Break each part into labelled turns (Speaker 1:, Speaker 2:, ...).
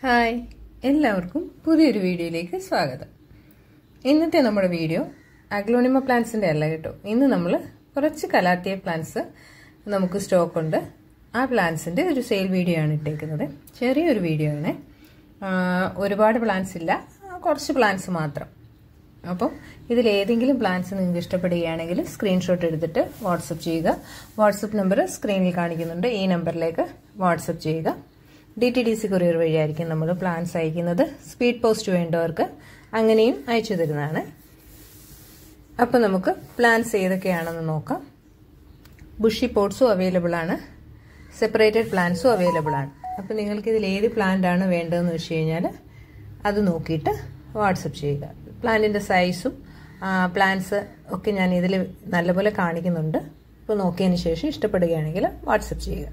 Speaker 1: Hi, എല്ലാവർക്കും പുതിയൊരു വീഡിയോയിലേക്ക് സ്വാഗതം. ഇന്നത്തെ നമ്മുടെ വീഡിയോ അഗ്ലോണിമ പ്ലാന്റ്സിൻ്റെ അല്ല കേട്ടോ. ഇന്ന് നമ്മൾ കുറച്ച് കലാത്തിയ പ്ലാന്റ്സ് നമുക്ക് സ്റ്റോക്ക് ഉണ്ട്. ആ പ്ലാന്റ്സിൻ്റെ ഒരു സെയിൽ വീഡിയോ ആണ് ഇട്ടേക്കുന്നത്. ചെറിയൊരു വീഡിയോ ആണ്, ഒരുപാട് പ്ലാന്റ്സ് ഇല്ല, കുറച്ച് പ്ലാന്റ്സ് മാത്രം. അപ്പോൾ ഇതിലേതെങ്കിലും പ്ലാന്റ്സ് നിങ്ങൾക്ക് ഇഷ്ടപ്പെടുകയാണെങ്കിൽ സ്ക്രീൻഷോട്ട് എടുത്തിട്ട് വാട്സപ്പ് ചെയ്യുക. വാട്സപ്പ് നമ്പർ സ്ക്രീനിൽ കാണിക്കുന്നുണ്ട്. ഈ നമ്പറിലേക്ക് വാട്സപ്പ് ചെയ്യുക. DTDC കൊറിയർ വഴിയായിരിക്കും നമ്മൾ പ്ലാന്റ്സ് അയക്കുന്നത്. സ്പീഡ് പോസ്റ്റ് വേണ്ടവർക്ക് അങ്ങനെയും അയച്ചു തരുന്നതാണ്. അപ്പോൾ നമുക്ക് പ്ലാന്റ്സ് ഏതൊക്കെയാണെന്ന് നോക്കാം. ബുഷി പോട്ട്സും അവൈലബിൾ ആണ്, സെപ്പറേറ്റഡ് പ്ലാന്റ്സും അവൈലബിൾ ആണ്. അപ്പോൾ നിങ്ങൾക്ക് ഇതിൽ ഏത് പ്ലാന്റ് ആണ് വേണ്ടതെന്ന് വെച്ച് കഴിഞ്ഞാൽ അത് നോക്കിയിട്ട് വാട്സപ്പ് ചെയ്യുക. പ്ലാന്റിൻ്റെ സൈസും പ്ലാന്റ്സ് ഒക്കെ ഞാൻ ഇതിൽ നല്ലപോലെ കാണിക്കുന്നുണ്ട്. അപ്പോൾ നോക്കിയതിന് ശേഷം ഇഷ്ടപ്പെടുകയാണെങ്കിൽ വാട്സപ്പ് ചെയ്യുക.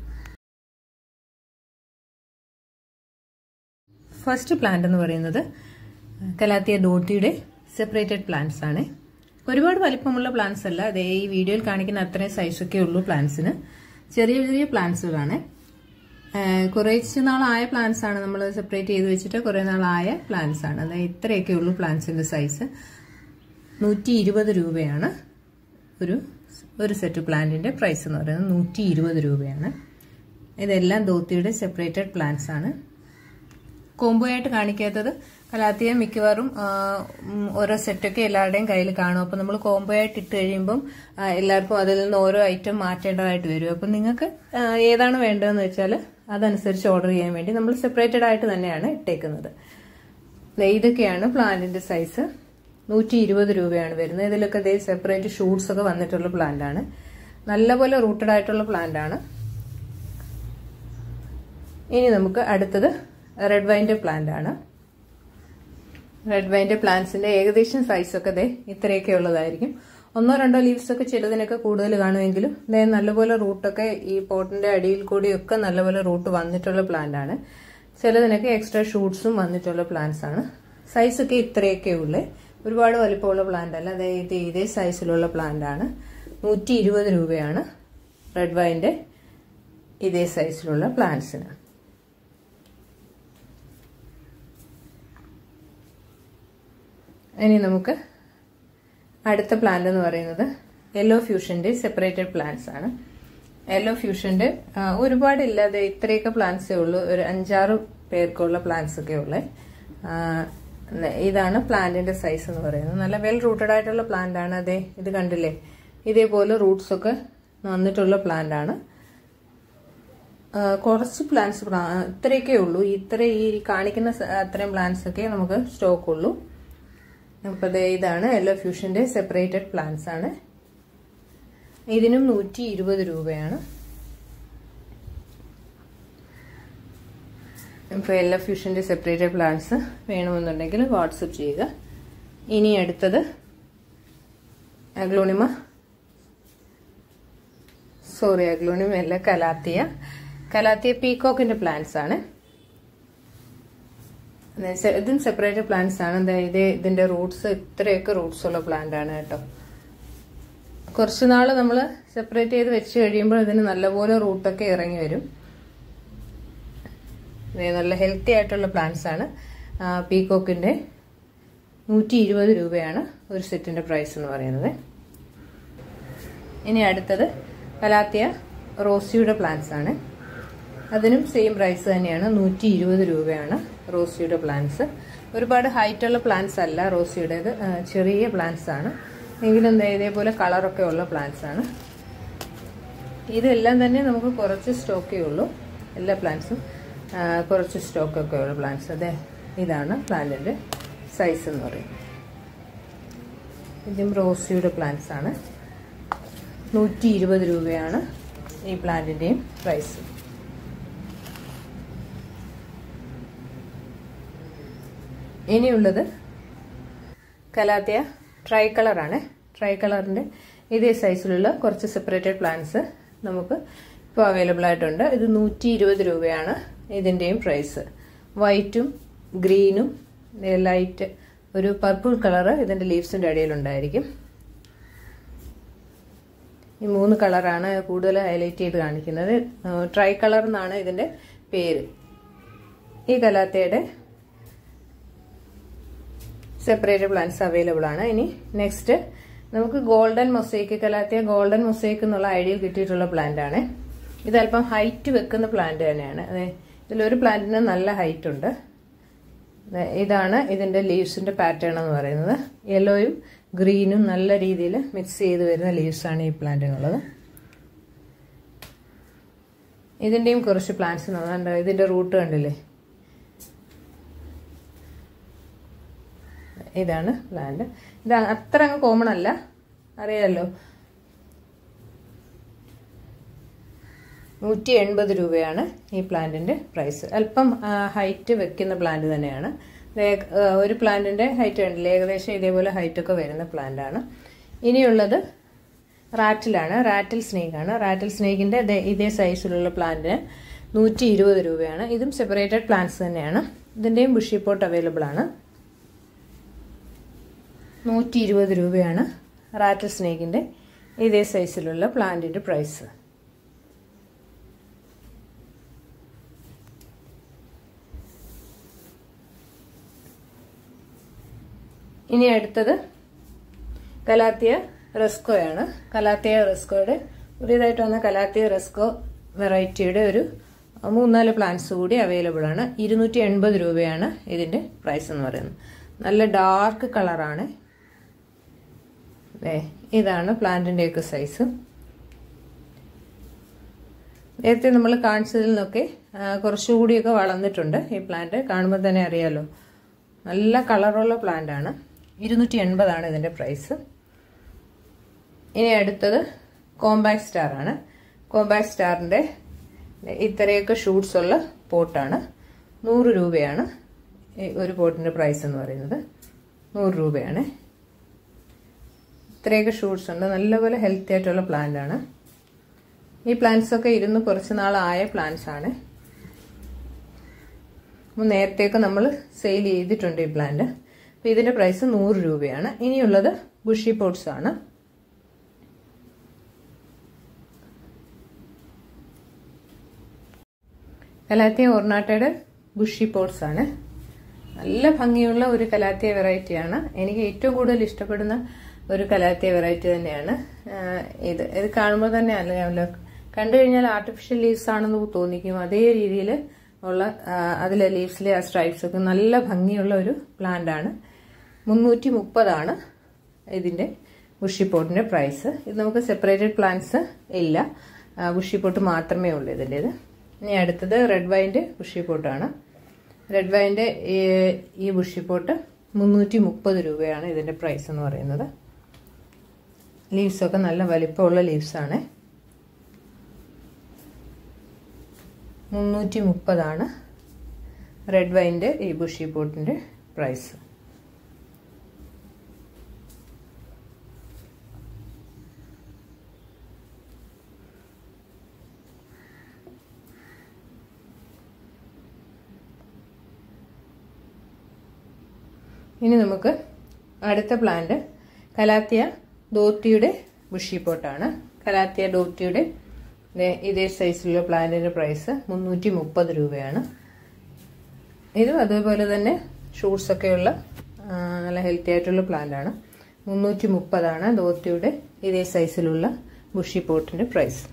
Speaker 1: ഫസ്റ്റ് പ്ലാന്റ് എന്ന് പറയുന്നത് കലാത്തിയ ഡോട്ടിയുടെ സെപ്പറേറ്റഡ് പ്ലാന്റ്സ് ആണ്. ഒരുപാട് വലിപ്പമുള്ള പ്ലാന്റ്സ് അല്ല, അതേ ഈ വീഡിയോയിൽ കാണിക്കുന്ന അത്രയും സൈസൊക്കെ ഉള്ളൂ പ്ലാന്റ്സിന്. ചെറിയ ചെറിയ പ്ലാന്റ്സുകളാണ്. കുറച്ച് നാളായ പ്ലാന്റ്സ് ആണ്, നമ്മൾ സെപ്പറേറ്റ് ചെയ്ത് വെച്ചിട്ട് കുറേ നാളായ പ്ലാന്റ്സ് ആണ്. അതായത് ഇത്രയൊക്കെ ഉള്ളൂ പ്ലാന്റ്സിന്റെ സൈസ്. 120 രൂപയാണ് ഒരു സെറ്റ് പ്ലാന്റിന്റെ പ്രൈസ് എന്ന് പറയുന്നത്. 120 രൂപയാണ്. ഇതെല്ലാം ദോത്തിയുടെ സെപ്പറേറ്റഡ് പ്ലാന്റ്സ് ആണ്. കോംബോ ആയിട്ട് കാണിക്കാത്തത് കലാത്തിയ മിക്കവാറും ഓരോ സെറ്റൊക്കെ എല്ലാവരുടെയും കയ്യിൽ കാണും. അപ്പം നമ്മൾ കോംബോ ആയിട്ട് ഇട്ട് കഴിയുമ്പം എല്ലാവർക്കും അതിൽ നിന്ന് ഓരോ ഐറ്റം മാറ്റേണ്ടതായിട്ട് വരും. അപ്പം നിങ്ങൾക്ക് ഏതാണ് വേണ്ടതെന്ന് വെച്ചാൽ അതനുസരിച്ച് ഓർഡർ ചെയ്യാൻ വേണ്ടി നമ്മൾ സെപ്പറേറ്റഡ് ആയിട്ട് തന്നെയാണ് ഇട്ടേക്കുന്നത്. ഇതൊക്കെയാണ് പ്ലാന്റിന്റെ സൈസ്. 120 രൂപയാണ് വരുന്നത്. ഇതിലൊക്കെ സെപ്പറേറ്റ് ഷൂട്ട്സ് ഒക്കെ വന്നിട്ടുള്ള പ്ലാന്റ് ആണ്. നല്ലപോലെ റൂട്ടഡ് ആയിട്ടുള്ള പ്ലാന്റ് ആണ്. ഇനി നമുക്ക് അടുത്തത് റെഡ് വൈൻ്റെ പ്ലാന്റ് ആണ്. റെഡ് വൈൻ്റെ പ്ലാന്റ്സിന്റെ ഏകദേശം സൈസൊക്കെ ഇത്രയൊക്കെ ഉള്ളതായിരിക്കും. 1-2 ലീവ്സ് ഒക്കെ ചിലതിനൊക്കെ കൂടുതൽ കാണുമെങ്കിലും നല്ലപോലെ റൂട്ടൊക്കെ ഈ പോട്ടിന്റെ അടിയിൽ കൂടിയൊക്കെ നല്ലപോലെ റൂട്ട് വന്നിട്ടുള്ള പ്ലാന്റ് ആണ്. ചിലതിനൊക്കെ എക്സ്ട്രാ ഷൂട്ട്സും വന്നിട്ടുള്ള പ്ലാന്റ്സ് ആണ്. സൈസൊക്കെ ഇത്രയൊക്കെ ഉള്ളേ, ഒരുപാട് വലിപ്പമുള്ള പ്ലാന്റ് അല്ല. അതായത് ഇതേ സൈസിലുള്ള പ്ലാന്റ് ആണ്. 120 രൂപയാണ് റെഡ് വൈൻ്റെ ഇതേ സൈസിലുള്ള പ്ലാന്റ്സിന്. ഇനി നമുക്ക് അടുത്ത പ്ലാന്റ് എന്ന് പറയുന്നത് യെല്ലോ ഫ്യൂഷന്റെ സെപ്പറേറ്റഡ് പ്ലാന്റ്സ് ആണ്. യെല്ലോ ഫ്യൂഷന്റെ ഒരുപാടില്ലാതെ ഇത്രയൊക്കെ പ്ലാന്റ്സേ ഉള്ളൂ. ഒരു 5-6 പേർക്കുള്ള പ്ലാന്റ്സ് ഒക്കെ ഉള്ളത്. ഇതാണ് പ്ലാന്റിന്റെ സൈസ് എന്ന് പറയുന്നത്. നല്ല വെൽ റൂട്ടഡ് ആയിട്ടുള്ള പ്ലാന്റ് ആണ്. ഇത് കണ്ടില്ലേ, ഇതേപോലെ റൂട്ട്സ് ഒക്കെ വന്നിട്ടുള്ള പ്ലാന്റ് ആണ്. കുറച്ച് പ്ലാന്റ്സ് ഇത്രയൊക്കെ ഉള്ളൂ. ഈ കാണിക്കുന്ന അത്രയും പ്ലാന്റ്സ് ഒക്കെ നമുക്ക് സ്റ്റോക്ക് ഉള്ളൂ. അപ്പോൾ ഇതാണ് യെല്ലോ ഫ്യൂഷന്റെ സെപ്പറേറ്റഡ് പ്ലാന്റ്സ് ആണ്. ഇതിനും 120 രൂപയാണ്. ഇപ്പോൾ യെല്ലോ ഫ്യൂഷന്റെ സെപ്പറേറ്റഡ് പ്ലാന്റ്സ് വേണമെന്നുണ്ടെങ്കിൽ വാട്സപ്പ് ചെയ്യുക. ഇനി അടുത്തത് അഗ്ലോണിമ അല്ല, കലാത്തിയ പീകോക്കിന്റെ പ്ലാന്റ്സ് ആണ്. ഇതും സെപ്പറേറ്റഡ് പ്ലാന്റ്സ് ആണ്. ഇതിന്റെ റൂട്ട്സ് ഇത്രയൊക്കെ റൂട്ട്സ് ഉള്ള പ്ലാന്റ് ആണ് കേട്ടോ. കുറച്ച് നാള് നമ്മൾ സെപ്പറേറ്റ് ചെയ്ത് വെച്ച് കഴിയുമ്പോൾ ഇതിന് നല്ലപോലെ റൂട്ടൊക്കെ ഇറങ്ങി വരും. നല്ല ഹെൽത്തി ആയിട്ടുള്ള പ്ലാന്റ്സ് ആണ്. പീകോക്കിന്റെ 120 രൂപയാണ് ഒരു സെറ്റിന്റെ പ്രൈസ് എന്ന് പറയുന്നത്. ഇനി അടുത്തത് കലാത്തിയ റോസിയുടെ പ്ലാന്റ്സ് ആണ്. അതിനും സെയിം പ്രൈസ് തന്നെയാണ്. 120 രൂപയാണ് റോസിയുടെ പ്ലാന്റ്സ്. ഒരുപാട് ഹൈറ്റുള്ള പ്ലാന്റ്സ് അല്ല റോസിയുടേത്, ചെറിയ പ്ലാന്റ്സ് ആണ്. എങ്കിലും ഇതേപോലെ കളറൊക്കെ ഉള്ള പ്ലാന്റ്സ് ആണ്. ഇതെല്ലാം തന്നെ നമുക്ക് കുറച്ച് സ്റ്റോക്കേ ഉള്ളൂ. എല്ലാ പ്ലാന്റ്സും കുറച്ച് സ്റ്റോക്കൊക്കെ ഉള്ള പ്ലാന്റ്സ്. ഇതാണ് പ്ലാന്റിന്റെ സൈസ് എന്ന് പറയുന്നത്. ഇതും റോസിയുടെ പ്ലാന്റ്സ് ആണ്. 120 രൂപയാണ് ഈ പ്ലാന്റിന്റെയും പ്രൈസ്. ഇനിയുള്ളത് കലാത്തിയ ട്രൈ കളറാണ്. ട്രൈ കളറിന്റെ ഇതേ സൈസിലുള്ള കുറച്ച് സെപ്പറേറ്റഡ് പ്ലാന്റ്സ് നമുക്ക് ഇപ്പോൾ അവൈലബിൾ ആയിട്ടുണ്ട്. ഇത് 120 രൂപയാണ് ഇതിന്റെയും പ്രൈസ്. വൈറ്റും ഗ്രീനും ലൈറ്റ് ഒരു പർപ്പിൾ കളറ് ഇതിന്റെ ലീവ്സിന്റെ അടിയിലുണ്ടായിരിക്കും. ഈ 3 കളറാണ് കൂടുതൽ ഹൈലൈറ്റ് ചെയ്ത് കാണിക്കുന്നത്. ട്രൈ കളർ എന്നാണ് ഇതിന്റെ പേര്. ഈ കലാത്തിയുടെ സെപ്പറേറ്റ് പ്ലാന്റ്സ് അവൈലബിൾ ആണ്. ഇനി നെക്സ്റ്റ് നമുക്ക് golden mosaic, calathea golden mosaic എന്നുള്ള ഐഡിയയിൽ കിട്ടിയിട്ടുള്ള പ്ലാന്റ് ആണ്. ഇത് അല്പം ഹൈറ്റ് വെക്കുന്ന പ്ലാന്റ് തന്നെയാണ്. അതെ, ഇതിലൊരു പ്ലാന്റിന് നല്ല ഹൈറ്റ് ഉണ്ട്. ഇതാണ് ഇതിന്റെ ലീവ്സിന്റെ പാറ്റേൺ എന്ന് പറയുന്നത്. യെല്ലോയും ഗ്രീനും നല്ല രീതിയിൽ മിക്സ് ചെയ്ത് വരുന്ന ലീവ്സ് ആണ് ഈ പ്ലാന്റിനുള്ളത്. ഇതിന്റെയും കുറച്ച് പ്ലാന്റ്സ് ഉണ്ട്. ഇതിന്റെ റൂട്ട് കണ്ടില്ലേ, ഇതാണ് പ്ലാന്റ്. ഇത് അത്ര അങ്ങ് കോമൺ അല്ല, അറിയാലോ. 180 രൂപയാണ് ഈ പ്ലാന്റിന്റെ പ്രൈസ്. അല്പം ഹൈറ്റ് വെക്കുന്ന പ്ലാന്റ് തന്നെയാണ്. ഒരു പ്ലാന്റിന്റെ ഹൈറ്റ് കണ്ടില്ലേ, ഏകദേശം ഇതേപോലെ ഹൈറ്റ് ഒക്കെ വരുന്ന പ്ലാന്റ് ആണ്. ഇനിയുള്ളത് റാറ്റിലാണ്, റാറ്റിൽ സ്നേക്ക് ആണ്. റാറ്റിൽ സ്നേക്കിന്റെ ഇതേ സൈസിലുള്ള പ്ലാന്റിന് 120 രൂപയാണ്. ഇതും സെപ്പറേറ്റഡ് പ്ലാന്റ്സ് തന്നെയാണ്. ഇതിന്റെയും ബുഷി പോട്ട് അവൈലബിൾ ആണ്. 120 രൂപയാണ് റാറ്റിൽ സ്നേക്കിന്റെ ഇതേ സൈസിലുള്ള പ്ലാന്റിന്റെ പ്രൈസ്. ഇനി അടുത്തത് കലാത്തിയ റെസ്കോയാണ്. കലാത്തിയ റെസ്കോയുടെ പുതിയതായിട്ട് വന്ന കലാത്തിയ റെസ്കോ വെറൈറ്റിയുടെ ഒരു 3-4 പ്ലാന്റ്സ് കൂടി അവൈലബിൾ ആണ്. 280 രൂപയാണ് ഇതിന്റെ പ്രൈസ് എന്ന് പറയുന്നത്. നല്ല ഡാർക്ക് കളറാണ്. ഇതാണ് പ്ലാന്റിന്റെയൊക്കെ സൈസ്. നേരത്തെ നമ്മൾ കാണിച്ചതിൽ നിന്നൊക്കെ കുറച്ചുകൂടിയൊക്കെ വളർന്നിട്ടുണ്ട്. ഈ പ്ലാന്റ് കാണുമ്പോൾ തന്നെ അറിയാലോ, നല്ല കളറുള്ള പ്ലാന്റ് ആണ്. 280 ആണ് ഇതിന്റെ പ്രൈസ്. ഇനി അടുത്തത് കോമ്പാക്ട് സ്റ്റാർ ആണ്. കോമ്പാക്ട് സ്റ്റാറിന്റെ ഇത്രയൊക്കെ ഷൂട്ട്സ് ഉള്ള പോട്ടാണ്. 100 രൂപയാണ് ഒരു പോട്ടിന്റെ പ്രൈസ് എന്ന് പറയുന്നത്. 100 രൂപയാണ്. ഇത്രയൊക്കെ ഷൂട്ട്സ് ഉണ്ട്. നല്ലപോലെ ഹെൽത്തി ആയിട്ടുള്ള പ്ലാന്റ് ആണ്. ഈ പ്ലാന്റ്സ് ഒക്കെ ഇരുന്ന് കുറച്ച് നാളായ പ്ലാന്റ്സ് ആണ്. നേരത്തെയൊക്കെ നമ്മൾ സെയിൽ ചെയ്തിട്ടുണ്ട് ഈ പ്ലാന്റ്. അപ്പൊ ഇതിന്റെ പ്രൈസ് 100 രൂപയാണ്. ഇനിയുള്ളത് ബുഷി പോട്ട്സ് ആണ്. കലാത്തിയ ഓർണാട്ടയുടെ ബുഷി പോട്ട്സ് ആണ്. നല്ല ഭംഗിയുള്ള ഒരു കലാത്തിയ വെറൈറ്റിയാണ്. എനിക്ക് ഏറ്റവും കൂടുതൽ ഇഷ്ടപ്പെടുന്ന ഒരു കലാത്തിയ വെറൈറ്റി തന്നെയാണ് ഇത്. ഇത് കാണുമ്പോൾ തന്നെ അറിയാമല്ലോ, കണ്ടു കഴിഞ്ഞാൽ ആർട്ടിഫിഷ്യൽ ലീവ്സ് ആണെന്ന് തോന്നിക്കും. അതേ രീതിയിൽ ഉള്ള അതിലെ ലീവ്സിലെ ആ സ്ട്രൈപ്സ് ഒക്കെ നല്ല ഭംഗിയുള്ള ഒരു പ്ലാന്റ് ആണ്. 330 ആണ് ഇതിന്റെ ബുഷിപ്പോട്ടിന്റെ പ്രൈസ്. ഇത് നമുക്ക് സെപ്പറേറ്റഡ് പ്ലാന്റ്സ് ഇല്ല, ബുഷിപ്പോട്ട് മാത്രമേ ഉള്ളൂ ഇതിൻ്റെത്. ഇനി അടുത്തത് റെഡ് വൈൻ്റെ ബുഷിപ്പോട്ടാണ്. റെഡ് വൈൻ്റെ ഈ ബുഷിപ്പോട്ട് 330 രൂപയാണ് ഇതിന്റെ പ്രൈസ് എന്ന് പറയുന്നത്. ലീവ്സൊക്കെ നല്ല വലിപ്പമുള്ള ലീവ്സാണ്. 330 ആണ് റെഡ് വൈൻ്റെ ഈ ബുഷി പോട്ടിന്റെ പ്രൈസ്. ഇനി നമുക്ക് അടുത്ത പ്ലാന്റ് കലാത്തിയ ദോത്തിയുടെ ബുഷി പോട്ടാണ്. കലാത്തിയ ദോത്തിയുടെ ഇതേ സൈസിലുള്ള പ്ലാന്റിന്റെ പ്രൈസ് 330 രൂപയാണ്. ഇതും അതേപോലെ തന്നെ ഷൂട്ട്സ് ഒക്കെയുള്ള നല്ല ഹെൽത്തി ആയിട്ടുള്ള പ്ലാന്റ് ആണ്. 330 ആണ് ദോത്തിയുടെ ഇതേ സൈസിലുള്ള ബുഷി പോട്ടിന്റെ പ്രൈസ്.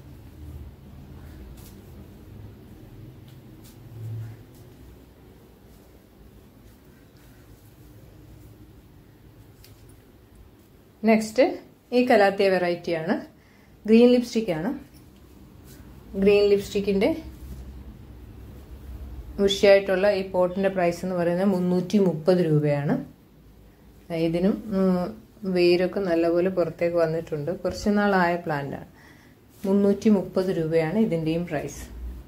Speaker 1: നെക്സ്റ്റ് ഈ കലാത്തിയ വെറൈറ്റിയാണ്. ഗ്രീൻ ലിപ്സ്റ്റിക് ആണ്. ഗ്രീൻ ലിപ്സ്റ്റിക്കിന്റെ ബുഷിയായിട്ടുള്ള ഈ പോട്ടിന്റെ പ്രൈസ് എന്ന് പറയുന്നത് 330 രൂപയാണ്. ഇതിനും വേരൊക്കെ നല്ലപോലെ പുറത്തേക്ക് വന്നിട്ടുണ്ട്. കുറച്ച് നാളായ പ്ലാന്റാണ്. 330 രൂപയാണ് ഇതിന്റെയും പ്രൈസ്.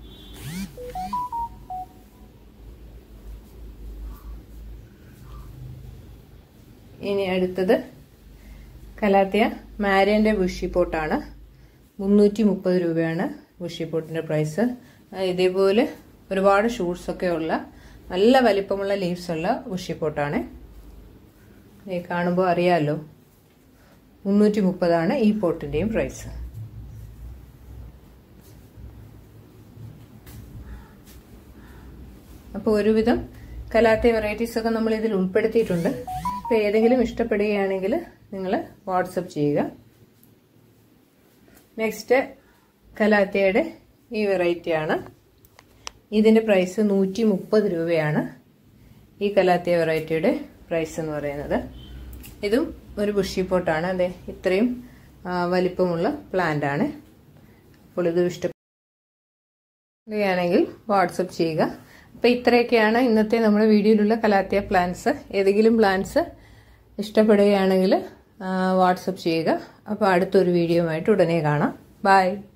Speaker 1: ഇനി അടുത്തത് കലാത്തിയ മാരിയന്റെ ബുഷി പോട്ടാണ്. 330 രൂപയാണ് ബുഷി പോട്ടിന്റെ പ്രൈസ്. ഇതേപോലെ ഒരുപാട് ഷൂട്ട്സ് ഒക്കെ ഉള്ള നല്ല വലിപ്പമുള്ള ലീവ്സ് ഉള്ള ബുഷി പോട്ടാണ്. കാണുമ്പോൾ അറിയാലോ, 330 ആണ് ഈ പോട്ടിന്റെയും പ്രൈസ്. അപ്പോൾ ഒരുവിധം കലാത്തിയ വെറൈറ്റീസ് ഒക്കെ നമ്മൾ ഇതിൽ ഉൾപ്പെടുത്തിയിട്ടുണ്ട്. അപ്പോൾ ഏതെങ്കിലും ഇഷ്ടപ്പെടുകയാണെങ്കിൽ നിങ്ങൾ വാട്സപ്പ് ചെയ്യുക. നെക്സ്റ്റ് കലാത്തിയയുടെ ഈ വെറൈറ്റിയാണ്. ഇതിന്റെ പ്രൈസ് 130 രൂപയാണ്. ഈ കലാത്തിയ വെറൈറ്റിയുടെ പ്രൈസ് എന്ന് പറയുന്നത്. ഇതും ഒരു ബുഷി പോട്ടാണ്. അതെ, ഇത്രയും വലിപ്പമുള്ള പ്ലാന്റ് ആണ്. അപ്പോൾ ഇത് ഇഷ്ടപ്പെടുകയാണെങ്കിൽ വാട്സപ്പ് ചെയ്യുക. അപ്പോൾ ഇത്രയൊക്കെയാണ് ഇന്നത്തെ നമ്മുടെ വീഡിയോയിലുള്ള കലാത്തിയ പ്ലാന്റ്സ്. ഏതെങ്കിലും പ്ലാന്റ്സ് ഇഷ്ടപ്പെടുകയാണെങ്കിൽ വാട്സപ്പ് ചെയ്യുക. അപ്പോൾ അടുത്തൊരു വീഡിയോ ആയിട്ട് ഉടനെ കാണാം. ബൈ.